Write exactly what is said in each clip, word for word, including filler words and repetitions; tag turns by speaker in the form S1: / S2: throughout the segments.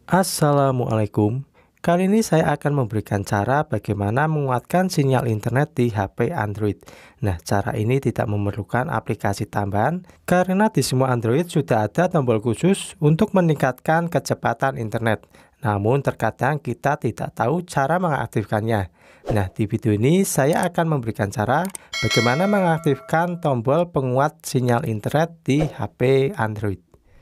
S1: Assalamualaikum. Kali ini saya akan memberikan cara bagaimana menguatkan sinyal internet di H P Android. Nah, cara ini tidak memerlukan aplikasi tambahan karena di semua Android sudah ada tombol khusus untuk meningkatkan kecepatan internet. Namun terkadang kita tidak tahu cara mengaktifkannya. Nah, di video ini saya akan memberikan cara bagaimana mengaktifkan tombol penguat sinyal internet di H P Android.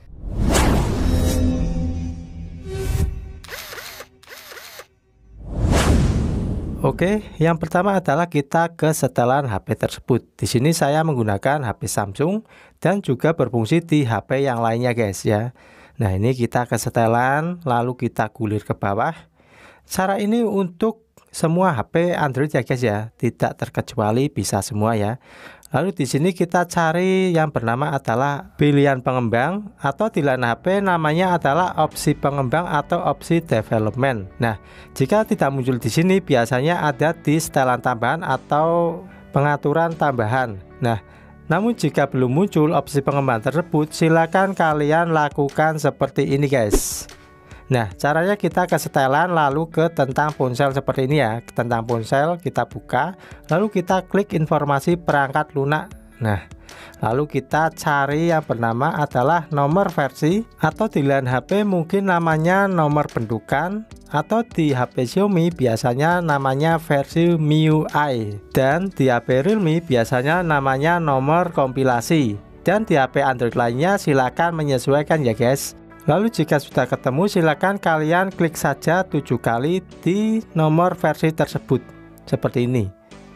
S1: Oke, yang pertama adalah kita ke setelan H P tersebut. Di sini saya menggunakan H P Samsung dan juga berfungsi di H P yang lainnya, guys ya. Nah, ini kita ke setelan, lalu kita gulir ke bawah. Cara ini untuk semua H P Android ya, guys ya, tidak terkecuali, bisa semua ya. Lalu di sini kita cari yang bernama adalah pilihan pengembang, atau di lain H P namanya adalah opsi pengembang atau opsi development. Nah, jika tidak muncul di sini biasanya ada di setelan tambahan atau pengaturan tambahan. Nah, namun jika belum muncul opsi pengembang tersebut, silakan kalian lakukan seperti ini, guys. Nah, caranya kita ke setelan lalu ke tentang ponsel seperti ini ya. Tentang ponsel kita buka, lalu kita klik informasi perangkat lunak. Nah, lalu kita cari yang bernama adalah nomor versi, atau di lain H P mungkin namanya nomor bentukan, atau di H P Xiaomi biasanya namanya versi M I U I, dan di H P Realme biasanya namanya nomor kompilasi, dan di H P Android lainnya silakan menyesuaikan ya, guys. Lalu jika sudah ketemu, silakan kalian klik saja tujuh kali di nomor versi tersebut seperti ini.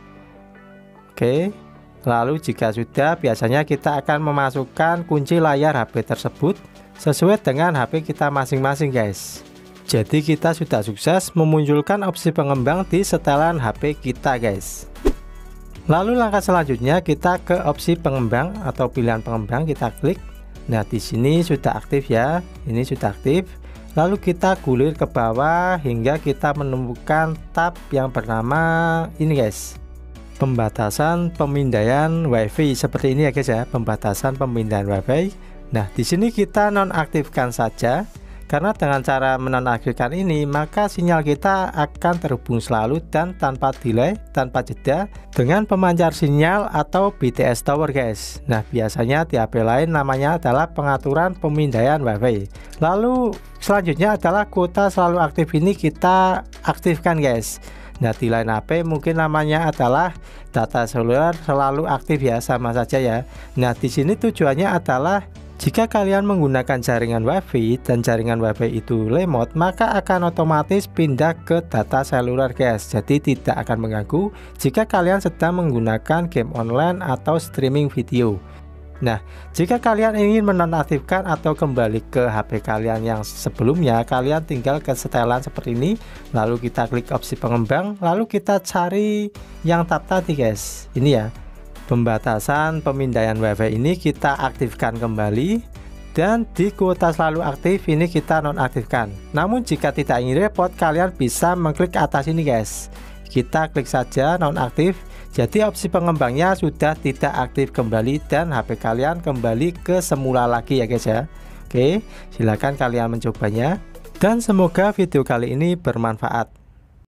S1: Oke, lalu jika sudah, biasanya kita akan memasukkan kunci layar H P tersebut sesuai dengan H P kita masing-masing, guys. Jadi kita sudah sukses memunculkan opsi pengembang di setelan H P kita, guys. Lalu langkah selanjutnya kita ke opsi pengembang atau pilihan pengembang, kita klik. Nah, di sini sudah aktif ya. Ini sudah aktif. Lalu kita gulir ke bawah hingga kita menemukan tab yang bernama ini, guys. Pembatasan pemindaian WiFi seperti ini ya, guys ya. Pembatasan pemindaian WiFi. Nah, di sini kita nonaktifkan saja. Karena dengan cara menonaktifkan ini, maka sinyal kita akan terhubung selalu dan tanpa delay, tanpa jeda dengan pemancar sinyal atau B T S tower, guys. Nah, biasanya di H P lain namanya adalah pengaturan pemindaian WiFi. Lalu selanjutnya adalah kuota selalu aktif, ini kita aktifkan, guys. Nah, di lain H P mungkin namanya adalah data seluler selalu aktif ya, sama saja ya. Nah, di sini tujuannya adalah jika kalian menggunakan jaringan WiFi dan jaringan WiFi itu lemot, maka akan otomatis pindah ke data seluler, guys. Jadi tidak akan mengganggu jika kalian sedang menggunakan game online atau streaming video. Nah, jika kalian ingin menonaktifkan atau kembali ke H P kalian yang sebelumnya, kalian tinggal ke setelan seperti ini, lalu kita klik opsi pengembang, lalu kita cari yang tab tadi, guys. Ini ya. Pembatasan pemindaian WiFi ini kita aktifkan kembali, dan di kuota selalu aktif ini kita nonaktifkan. Namun jika tidak ingin repot, kalian bisa mengklik atas ini, guys. Kita klik saja nonaktif. Jadi opsi pengembangnya sudah tidak aktif kembali dan H P kalian kembali ke semula lagi ya, guys ya. Oke, silakan kalian mencobanya dan semoga video kali ini bermanfaat.